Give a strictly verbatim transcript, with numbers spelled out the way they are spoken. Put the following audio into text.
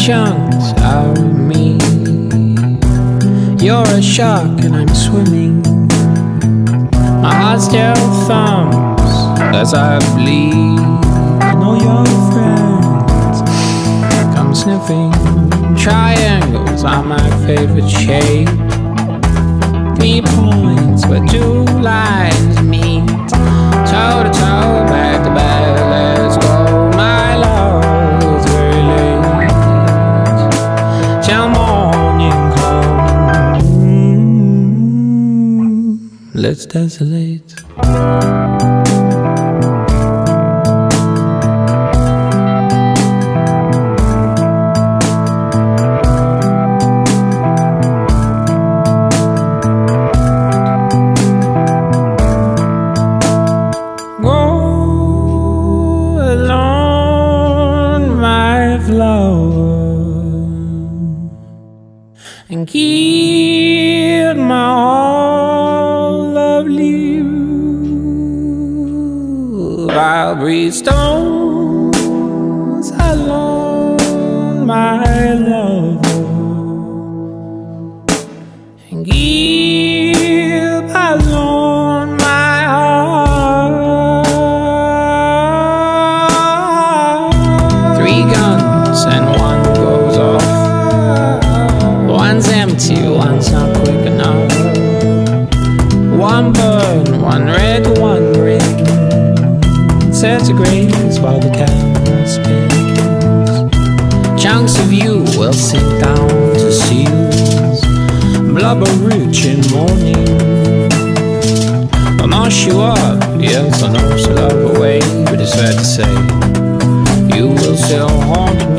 chunks out of me. You're a shark and I'm swimming. My heart still thumps as I bleed. And all your friends come sniffing. Triangles are my favorite shape. Three points where two lines meet. Toe to toe, back to back, let's go. My love, it's very late till morning comes. Let's desolate. And keep my all of you. I'll breathe stones alone, my love, and keep alone my heart. Three guns and one goes off. One's empty, one's not quick enough. One burn, one red, one green. Centigrades while the camera spins. Chunks of you will sink down to seals. Blubber rich in morning. I'll mash you up, yes I know, so love away. But it's fair to say you will still haunt me.